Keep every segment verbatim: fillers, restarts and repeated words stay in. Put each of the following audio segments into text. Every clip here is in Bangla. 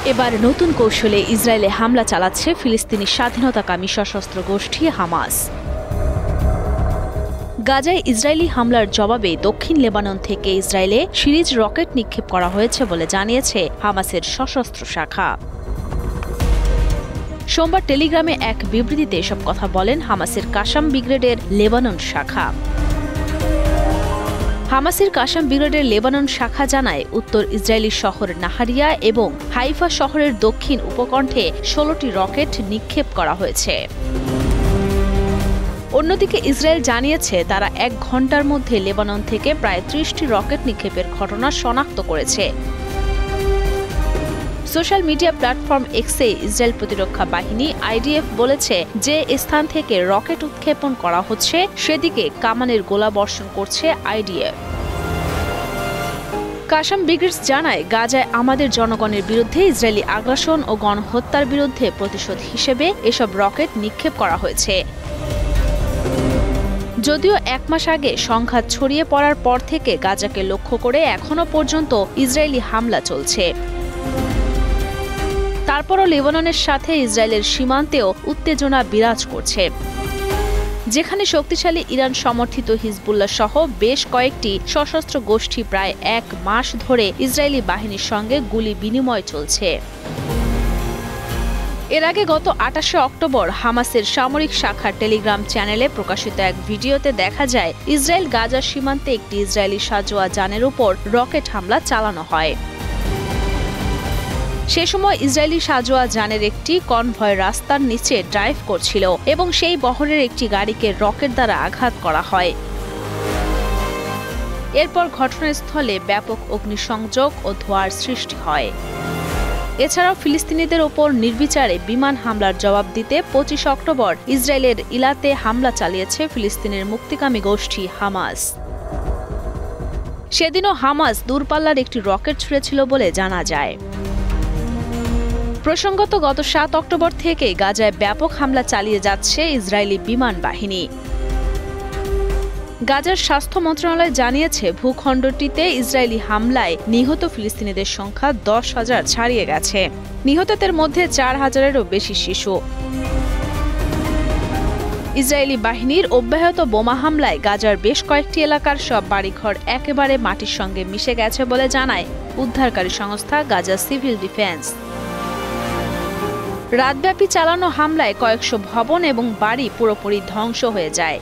এবার নতুন কৌশলে ইসরায়েলে হামলা চালাচ্ছে ফিলিস্তিনি স্বাধীনতাকামী সশস্ত্র গোষ্ঠী হামাস। গাজায় ইসরায়েলি হামলার জবাবে দক্ষিণ লেবানন থেকে ইসরায়েলে সিরিজ রকেট নিক্ষেপ করা হয়েছে বলে জানিয়েছে হামাসের সশস্ত্র শাখা। সোমবার টেলিগ্রামে এক বিবৃতিতে এসব কথা বলেন হামাসের কাসাম ব্রিগেডের লেবানন শাখা। হামাসের কাসাম ব্রিগেডের লেবানন শাখা জানায়, উত্তর ইসরায়েলি শহর নাহারিয়া এবং হাইফা শহরের দক্ষিণ উপকণ্ঠে ষোলোটি রকেট নিক্ষেপ করা হয়েছে। অন্যদিকে ইসরায়েল জানিয়েছে তারা এক ঘণ্টার মধ্যে লেবানন থেকে প্রায় ত্রিশটি রকেট নিক্ষেপের ঘটনা শনাক্ত করেছে। সোশ্যাল মিডিয়া প্ল্যাটফর্ম এক্সে ইসরায়েল প্রতিরক্ষা বাহিনী আইডিএফ বলেছে, যে স্থান থেকে রকেট উৎক্ষেপণ করা হচ্ছে সেদিকে কামানের গোলাবর্ষণ করছে আইডিএফ। কাসাম ব্রিগেডস জানায়, গাজায় আমাদের জনগণের বিরুদ্ধে ইসরায়েলি আগ্রাসন ও গণহত্যার বিরুদ্ধে প্রতিশোধ হিসেবে এসব রকেট নিক্ষেপ করা হয়েছে। যদিও এক মাস আগে সংঘাত ছড়িয়ে পড়ার পর থেকে গাজাকে লক্ষ্য করে এখনও পর্যন্ত ইসরায়েলি হামলা চলছে। তারপরও লেবাননের সাথে ইসরায়েলের সীমান্তেও উত্তেজনা বিরাজ করছে, যেখানে শক্তিশালী ইরান সমর্থিত হিজবুল্লাহ সহ বেশ কয়েকটি সশস্ত্র গোষ্ঠী প্রায় এক মাস ধরে ইসরায়েলি বাহিনীর সঙ্গে গুলি বিনিময় চলছে। এর আগে গত আটাশে অক্টোবর হামাসের সামরিক শাখার টেলিগ্রাম চ্যানেলে প্রকাশিত এক ভিডিওতে দেখা যায়, ইসরায়েল গাজার সীমান্তে একটি ইসরায়েলি সাজোয়া যানের উপর রকেট হামলা চালানো হয়। সে সময় ইসরায়েলি সাজোয়া যানের একটি কনভয় রাস্তার নিচে ড্রাইভ করছিল এবং সেই বহরের একটি গাড়িকে রকেট দ্বারা আঘাত করা হয়। এরপর ঘটনাস্থলে ব্যাপক অগ্নিসংযোগ ও ধোঁয়ার সৃষ্টি হয়। এছাড়াও ফিলিস্তিনিদের ওপর নির্বিচারে বিমান হামলার জবাব দিতে পঁচিশ অক্টোবর ইসরায়েলের ইলাতে হামলা চালিয়েছে ফিলিস্তিনের মুক্তিকামী গোষ্ঠী হামাস। সেদিনও হামাস দূরপাল্লার একটি রকেট ছুঁড়েছিল বলে জানা যায়। প্রসঙ্গত, গত সাত অক্টোবর থেকে গাজায় ব্যাপক হামলা চালিয়ে যাচ্ছে ইসরায়েলি বিমান বাহিনী। গাজার স্বাস্থ্য মন্ত্রণালয় জানিয়েছে, ভূখণ্ডটিতে ইসরায়েলি হামলায় নিহত ফিলিস্তিনিদের সংখ্যা দশ হাজার ছাড়িয়ে গেছে। নিহতদের মধ্যে চার হাজারেরও বেশি শিশু। ইসরায়েলি বাহিনীর অব্যাহত বোমা হামলায় গাজার বেশ কয়েকটি এলাকার সব বাড়িঘর একেবারে মাটির সঙ্গে মিশে গেছে বলে জানায় উদ্ধারকারী সংস্থা গাজা সিভিল ডিফেন্স। রাতব্যাপী চালানো হামলায় কয়েকশো ভবন এবং বাড়ি পুরোপুরি ধ্বংস হয়ে যায়।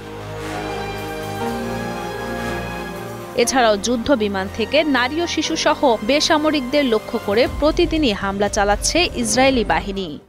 এছাড়াও যুদ্ধ বিমান থেকে নারী ও শিশু সহ বেসামরিকদের লক্ষ্য করে প্রতিদিনই হামলা চালাচ্ছে ইসরায়েলি বাহিনী।